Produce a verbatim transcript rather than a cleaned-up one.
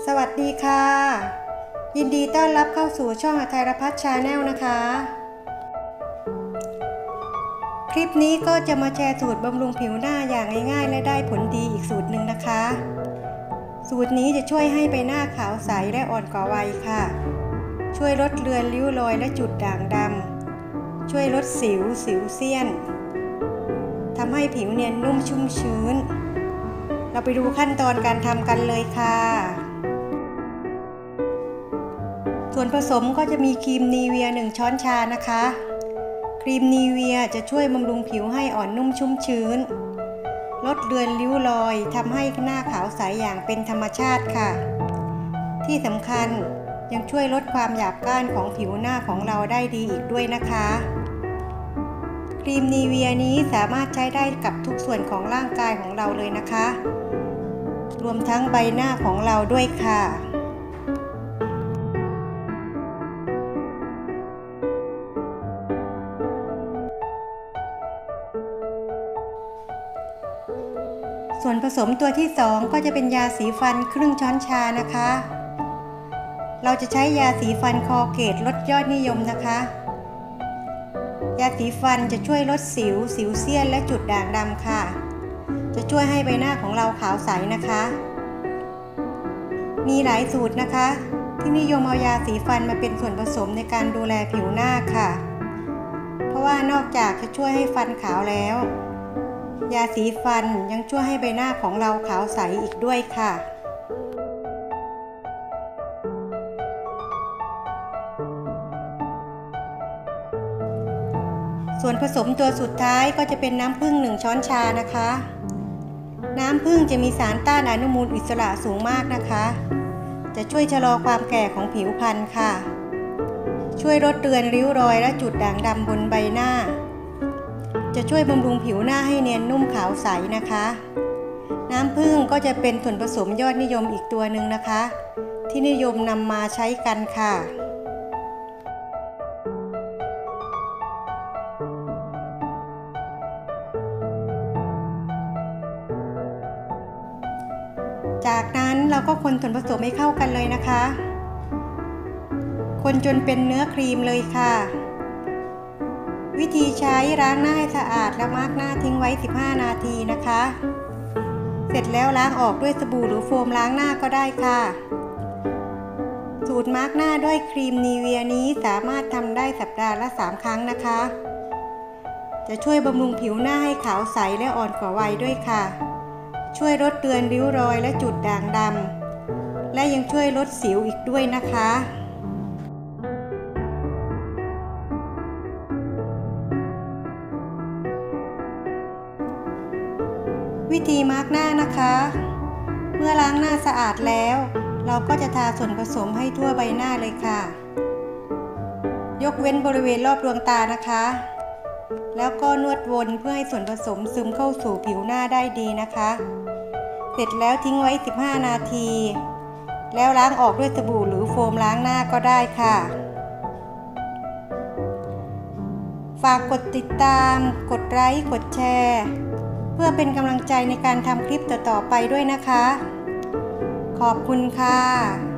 สวัสดีค่ะยินดีต้อนรับเข้าสู่ช่องอาทัยรพัฒน์ชาแนลนะคะคลิปนี้ก็จะมาแชร์สูตรบำรุงผิวหน้าอย่างง่ายๆและได้ผลดีอีกสูตรหนึ่งนะคะสูตรนี้จะช่วยให้ใบหน้าขาวใสและอ่อนกว่าวัยค่ะช่วยลดเลือนริ้วรอยและจุดด่างดำช่วยลดสิวสิวเซียนทำให้ผิวเนียนนุ่มชุ่มชื้นเราไปดูขั้นตอนการทำกันเลยค่ะส่วนผสมก็จะมีครีมนีเวียหนึ่งช้อนชานะคะครีมนีเวียจะช่วยบำรุงผิวให้อ่อนนุ่มชุ่มชื้นลดเลือนริ้วรอยทำให้หน้าขาวใสอย่างเป็นธรรมชาติค่ะที่สำคัญยังช่วยลดความหยาบก้านของผิวหน้าของเราได้ดีอีกด้วยนะคะครีมนีเวียนี้สามารถใช้ได้กับทุกส่วนของร่างกายของเราเลยนะคะรวมทั้งใบหน้าของเราด้วยค่ะส่วนผสมตัวที่สองก็จะเป็นยาสีฟันครึ่งช้อนชานะคะเราจะใช้ยาสีฟันคอเกตลดยอดนิยมนะคะยาสีฟันจะช่วยลดสิวสิวเซียนและจุดด่างดำค่ะจะช่วยให้ใบหน้าของเราขาวใสนะคะมีหลายสูตรนะคะที่นิยมเอายาสีฟันมาเป็นส่วนผสมในการดูแลผิวหน้าค่ะเพราะว่านอกจากจะช่วยให้ฟันขาวแล้วยาสีฟันยังช่วยให้ใบหน้าของเราขาวใสอีกด้วยค่ะส่วนผสมตัวสุดท้ายก็จะเป็นน้ำผึ้งหนึ่งช้อนชานะคะน้ำผึ้งจะมีสารต้านอนุมูลอิสระสูงมากนะคะจะช่วยชะลอความแก่ของผิวพรรณค่ะช่วยลดเลือนริ้วรอยและจุดด่างดำบนใบหน้าจะช่วยบำรุงผิวหน้าให้เนียนนุ่มขาวใสนะคะน้ำผึ้งก็จะเป็นส่วนผสมยอดนิยมอีกตัวหนึ่งนะคะที่นิยมนำมาใช้กันค่ะจากนั้นเราก็คนส่วนผสมให้เข้ากันเลยนะคะคนจนเป็นเนื้อครีมเลยค่ะวิธีใช้ล้างหน้าให้สะอาดแล้วมาร์กหน้าทิ้งไว้สิบห้านาทีนะคะเสร็จแล้วล้างออกด้วยสบู่หรือโฟมล้างหน้าก็ได้ค่ะสูตรมาร์กหน้าด้วยครีมนีเวียนี้สามารถทำได้สัปดาห์ละสามครั้งนะคะจะช่วยบำรุงผิวหน้าให้ขาวใสและอ่อนกว่าวัยด้วยค่ะช่วยลดเลือนริ้วรอยและจุดด่างดำและยังช่วยลดสิวอีกด้วยนะคะวิธีมาร์กหน้านะคะเมื่อล้างหน้าสะอาดแล้วเราก็จะทาส่วนผสมให้ทั่วใบหน้าเลยค่ะยกเว้นบริเวณรอบดวงตานะคะแล้วก็นวดวนเพื่อให้ส่วนผสมซึมเข้าสู่ผิวหน้าได้ดีนะคะเสร็จแล้วทิ้งไว้สิบห้านาทีแล้วล้างออกด้วยสบู่หรือโฟมล้างหน้าก็ได้ค่ะฝากกดติดตามกดไลค์กดแชร์เพื่อเป็นกำลังใจในการทำคลิปต่อๆไปด้วยนะคะขอบคุณค่ะ